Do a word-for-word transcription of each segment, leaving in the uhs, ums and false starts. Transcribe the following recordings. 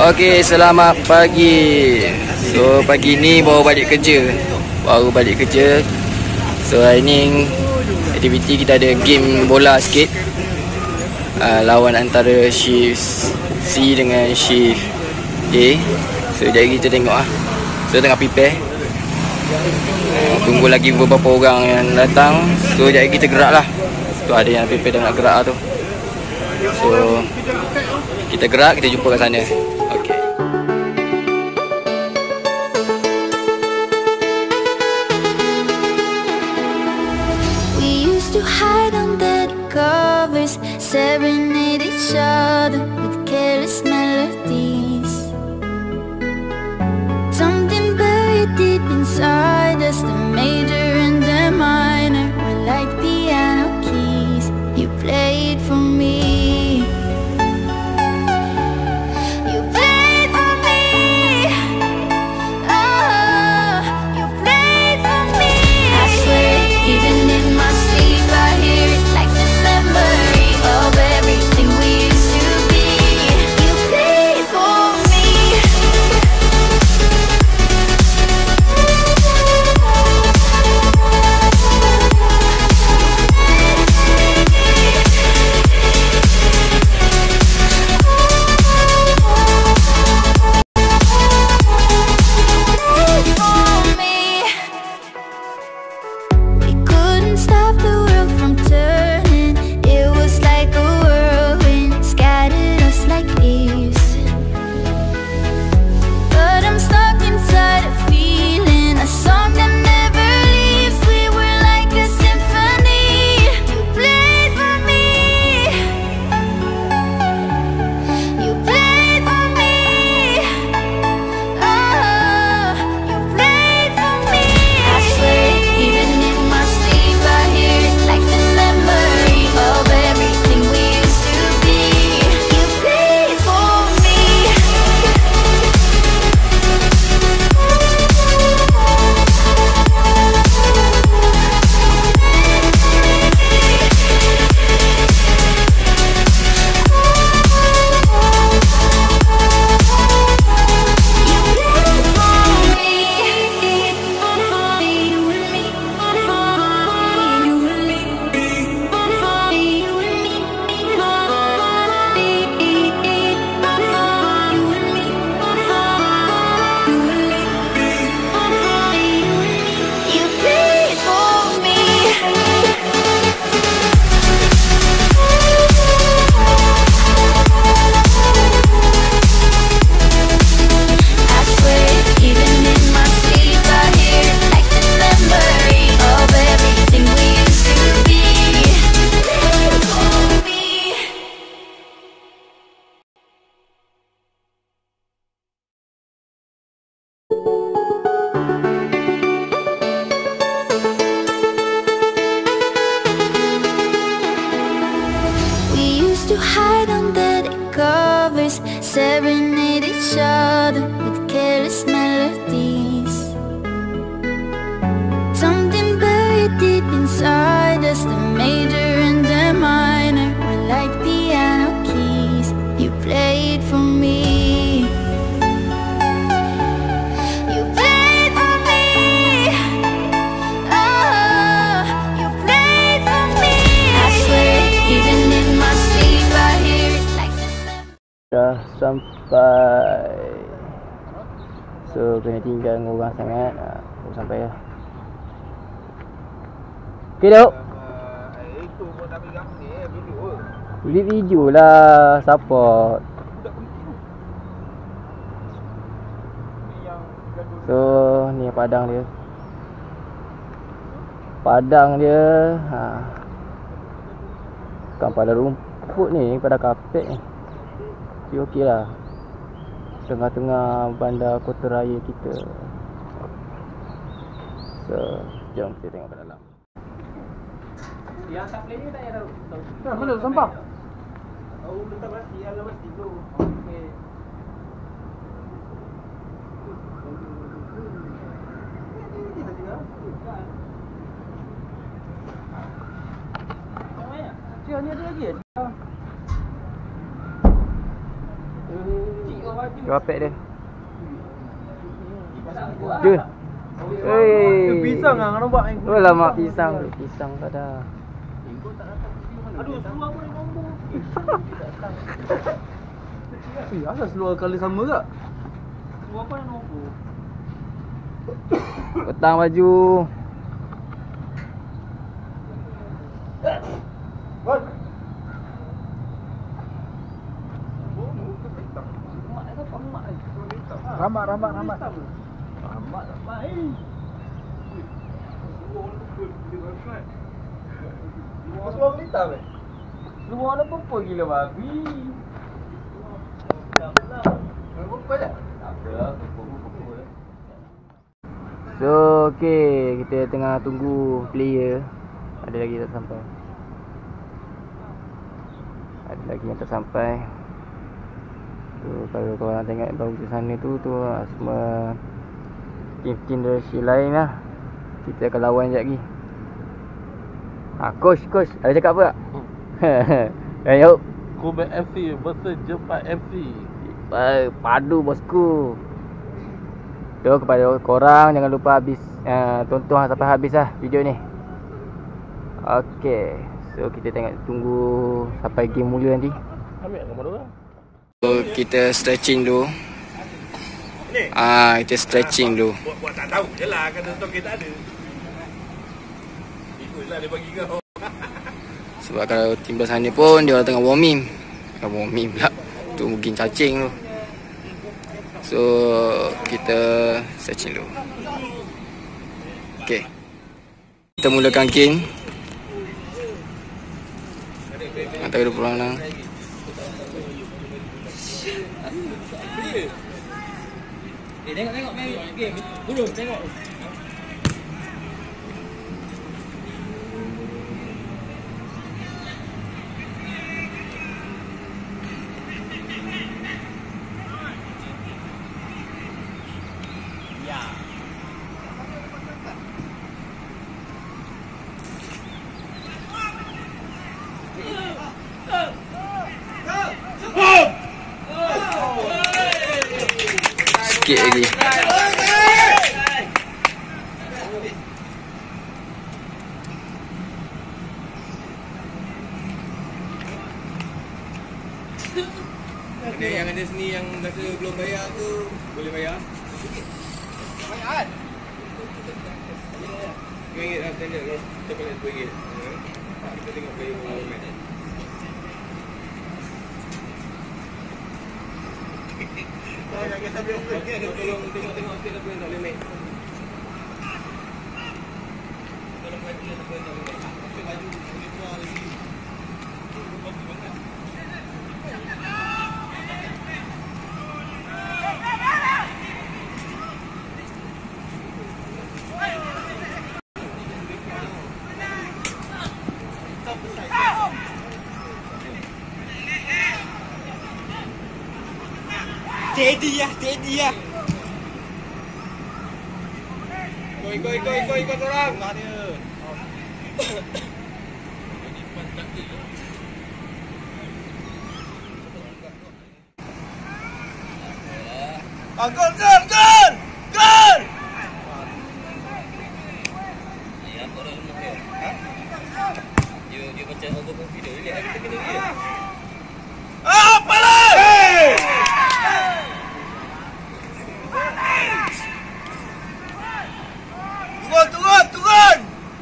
Okey, selamat pagi. So pagi ni baru balik kerja. Baru balik kerja. So hari ni aktiviti kita ada game bola sikit. Uh, lawan antara shift C dengan shift A. So jadi kita tengok ah. So tengah prepare. Uh, tunggu lagi beberapa orang yang datang. So jadi kita gerak lah. Tu ada yang prepare dah nak gerak tu. So kita gerak, kita jumpa kat sana. Okey. We used to hide under the covers, serenade each other with careless melodies. Something buried deep inside us, the major and the minor were like piano keys. You played for me. To hide under the covers, serenade each other with careless melodies. Something buried deep inside us, the major and the minor were like piano keys. You played for me. You played for me. Oh, you played for me. I swear, even in my sleep I hear it like the Dah sampai. So kena tinggal dengan orang sangat. Ha, baru sampai lah. Okay dok. Beli video lah. Support. So ni padang dia. Padang dia. Ha. Bukan pada rumput ni, pada kapet ni. Tapi okey lah. Tengah-tengah bandar kota raya kita. So, jom kita tengok ke dalam. Yang tak play ni tak payah tahu. Dah, mana sampah? Oh, letak plastik, yang plastik tu. Okey. Cik, ni ada lagi ya? Cik, Dua pack dia. Dia. Hei. Pisang ah nampak yang. Oh lama pisang, pisang tak ada. Aduh, seluar pun nombor. Eh, asal seluar kali sama tak? Seluar apa yang nombor? Petang baju. Ramat, ramat, ramat. Ramat tak baik. Seluar hitam eh? Seluar ada apa gila babi. Apa je? So, okey, kita tengah tunggu player. Ada lagi tak sampai. Ada lagi yang tak sampai. Tu kalau korang tengok baru di sana tu tu lah, semua tim-tim dari lain lah. Kita akan lawan sekejap lagi. Ha, coach, coach, ada cakap apa tak? Hmm. Eh, yuk. Kobe F C versus Jepat F C. Padu bosku. So kepada korang jangan lupa habis uh, tonton sampai habis lah video ni. Okay, so kita tengok tunggu sampai game mula nanti. Ambil gambar orang. So kita stretching dulu. Ah, kita stretching dulu. Buat, buat tak tahu je lah, kata tonton kita ada. Ikutlah dia bagi kau. Sebab kalau tim belah sana pun dia orang tengah warming. Tengah warming pula. Tu mungkin cacing tu. So kita searching dulu. Okay, kita mulakan game. Antara dua puluh orang. Eh, tengok-tengok main game. Dulu tengok. Sikit lagi. Ada yang ada sini yang rasa belum bayar tu boleh bayar. Bayar. dua ringgit lah standard kan. Kita boleh dua ringgit. Kita tengok player orang main. Okey, tolong tengok-tengok sikit apa yang tak boleh main. Tolong baju apa yang tak boleh main. Pakai baju boleh keluar lagi. Steady ya, steady ya. Ikut, ikut, ikut, ikut, ikut orang. Lah dia. Ah, gol, gol, gol! Gol! Ya, orang rumah dia. Ha? Dia dia macam over confident. Lihat kita kena dia. Ah, pala! Hey! Turun, turun, turun!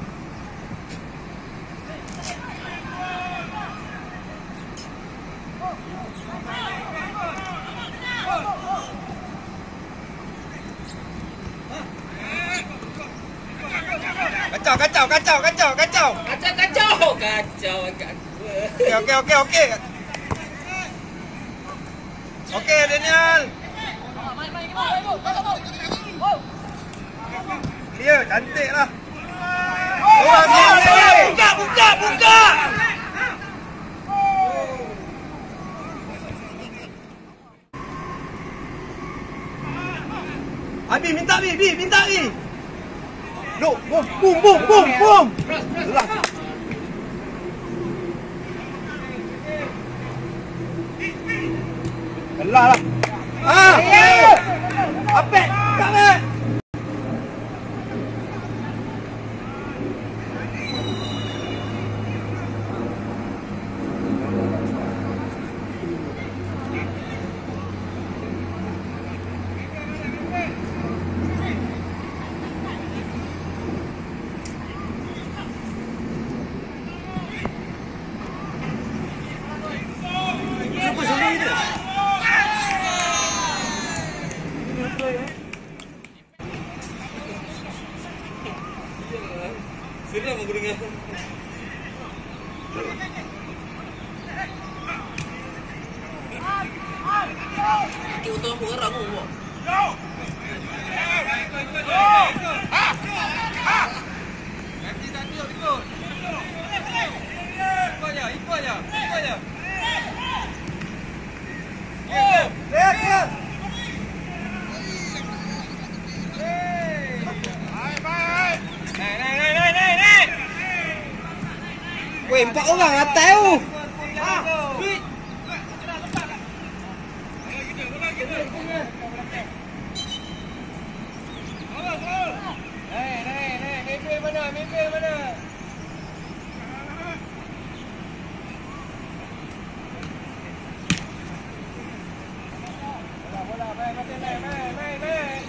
Kacau, kacau, kacau, kacau, kacau. Kacau, kacau. Kacau agak gua. Okey, okey, okey, okey. Okey, Daniel. Dia cantik lah. Oh, buka, buka, buka. Abi minta Abi, Abi minta Abi. Look, boom, boom, boom, boom, boom. Lah. Belah lah. Ah! Apek! Apek! Seram aku dengar. Kita utama pun gerak pun. Nanti tak tiup ikut. Ikut aja, ikut aja, ikut aja. Oh, Lihat, lihat! naik, naik, naik, naik, naik, naik. Weh, empat orang atas tu! Naik, naik, naik. Mimpi mana, mimpi mana? Bola, bola, main, main, main, main, main, main.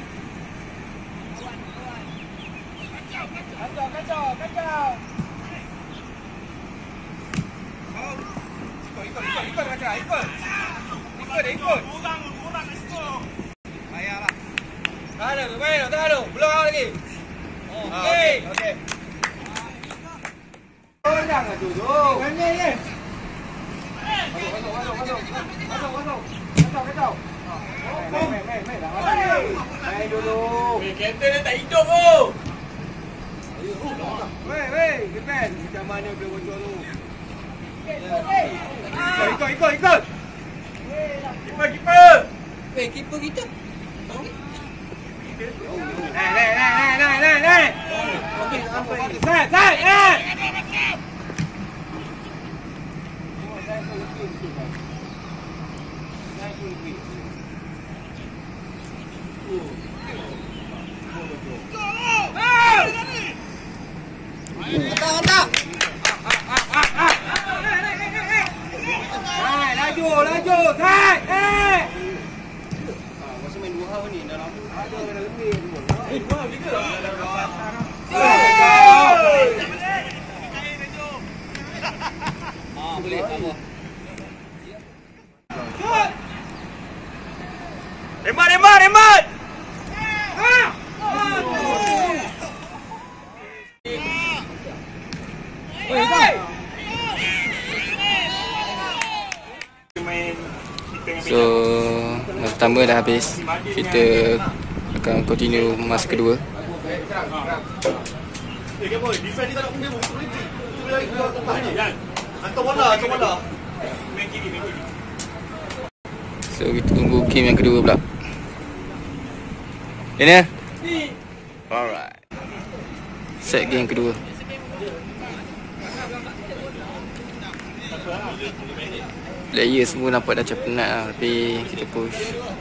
Kacau, kacau, kacau. Ikut, ikut, ikut, ikut, kacau, ikut. Ikut, ikut. Kurang, kurang kat situ. Payahlah. Tahan dulu, main dulu, tahan dulu. Belum lagi. Okey. Okey. Oh, jangan duduk. Mana ni? Masuk, masuk, masuk, masuk. Masuk, masuk. Kacau, kacau. Main, main, main, main. Main dulu. Weh, kereta dia tak hidup tu. Weh, weh, defend. Macam mana boleh bocor tu? Ikut, ikut, ikut, ikut. Keeper, keeper. Weh, keeper kita. Naik, naik, naik, naik, naik, naik. Side, side, eh. Hantar, hantar. Hai, laju, laju. Hai, eh. Masa main dua hal ni dah lama. Ada dah lebih. Eh, dua hal juga. Ah, boleh apa? Rembat, rembat, rembat. Ah! So, masa pertama dah habis. Kita akan continue masa kedua. So, kita tunggu game yang kedua pula. Daniel? Alright. Set game kedua. Player semua nampak dah macam penat lah. Tapi kita push.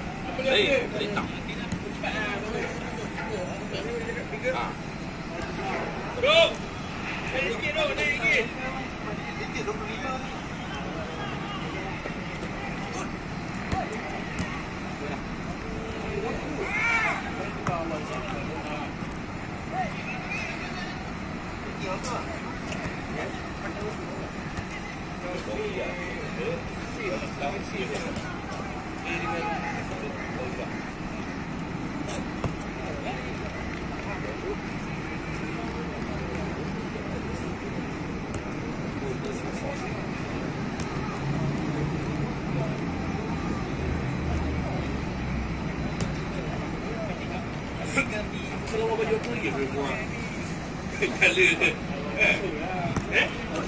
Kalau baju apa lagi semua? Kala. Eh?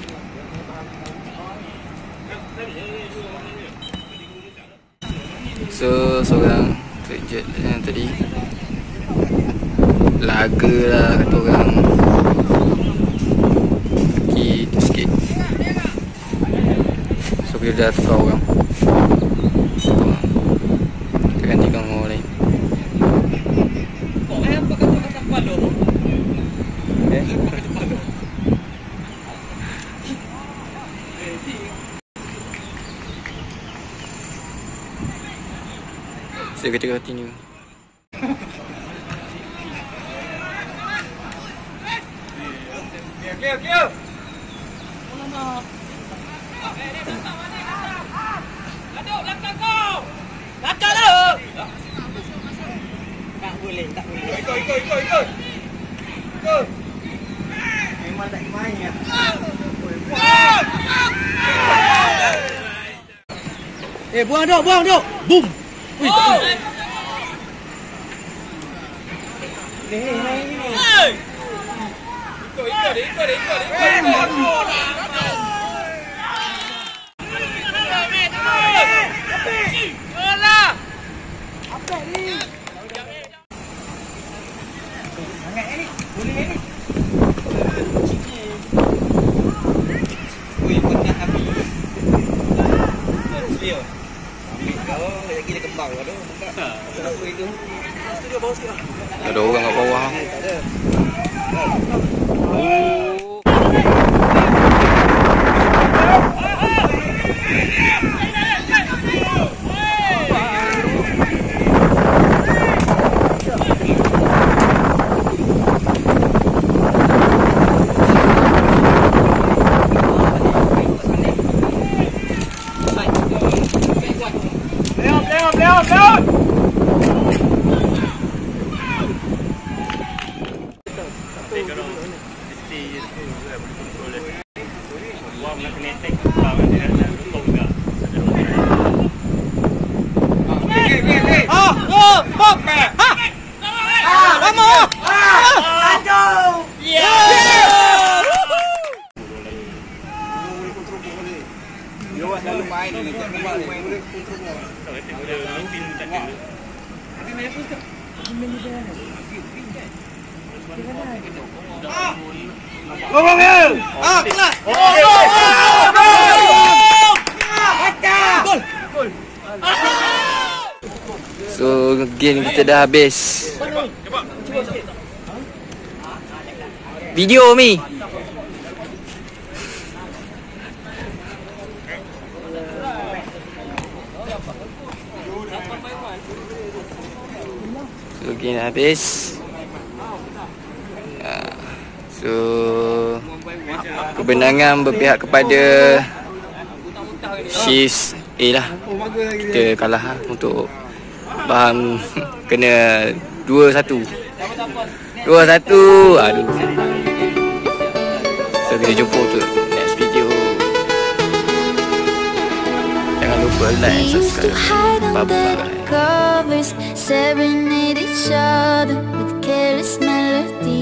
So, seorang terjut yang tadi laga lah kata orang. Kaki tu sikit. So, kita dah tukar orang. Kita gantikan orang lain. So kita continue. Clear, clear. Aduk belakang kau. Belakang dah. Tak boleh, tak boleh. Ikut, ikut, ikut, ikut. Ikut. Memang tak main ya. Eh, buang duk, buang duk. Boom. Ui, tak boleh. Hey, hey, hey. Ikut, ikut, ikut, ikut, ikut. Ada orang kat bawah. Leon, Leon, Leon, Leon. Dia orang selalu main ni, tak main main dia Gol gol. Ah, kelas. Gol. Gol. So game kita dah habis. Video Mi. So game dah habis. Uh, so kebenangan berpihak kepada Chiefs A lah. Kita kalah lah untuk faham kena dua satu. dua satu. Aduh. So kita jumpa untuk next video. Jangan lupa like and subscribe. Bye bye. Covers serenade each other with careless melody.